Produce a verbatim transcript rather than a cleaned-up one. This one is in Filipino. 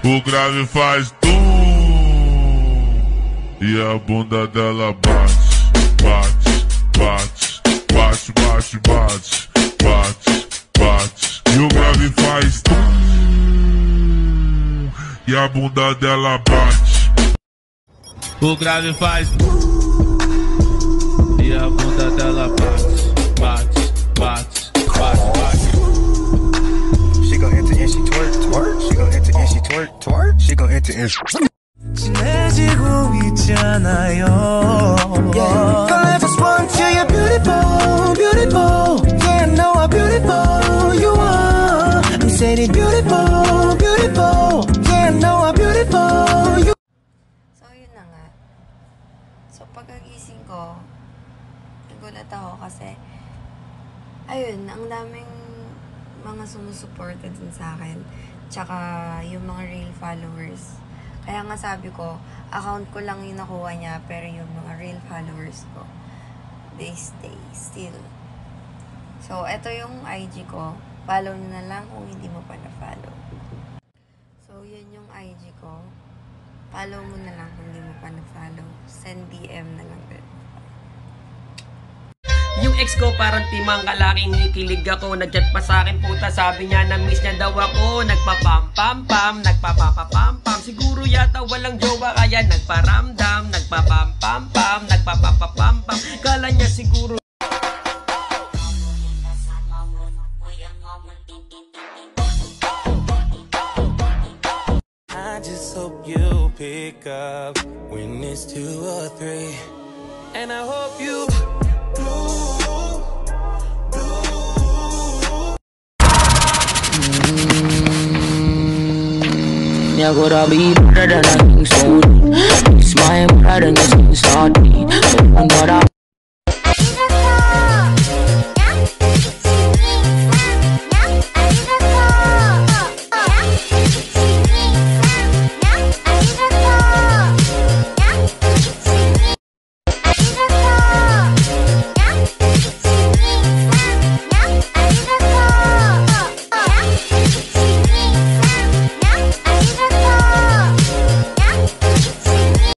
O grave faz tum e a bunda dela bate, bate, bate, bate, bate, bate, bate, bate. E o grave faz tum e a bunda dela bate. O grave faz tum e a bunda dela bate, bate, bate, bate, bate. She gon' enter and she twerk, twerk. She gon' enter and she twerk, twerk. She gon' enter and she 친해지고 있잖아요. yeah. Girl, I just want you, you're beautiful, beautiful. Yeah, I know how beautiful you are. I'm saying beautiful, beautiful. Yeah, I know how beautiful you. So, yun na nga. So, pagkagising ko, nagulat ako kasi, ayun, ang daming mga sumusuporta din sa akin. Tsaka, yung mga real followers. Kaya nga sabi ko, account ko lang yung nakuha niya, pero yung mga real followers ko, they stay still. So, eto yung I G ko. Follow nyo na lang kung hindi mo pa na-follow. So, yun yung I G ko. Follow mo na lang kung hindi mo pa na-follow. Send D M na lang din. Yung ex ko parang timang kalaking nikilig ako. Nag-chat pa sa akin puta, sabi niya na miss niya daw ako. Nagpapam-pam-pam, nagpapapapam-pam. Siguro yata walang jowa kaya nagparamdam. Nagpapam-pam-pam, nagpapapapam-pam. Kala niya siguro I just hope you pick up when it's two or three. And I hope you you gotta be better than I think so. It's my brother and it's not me. So what I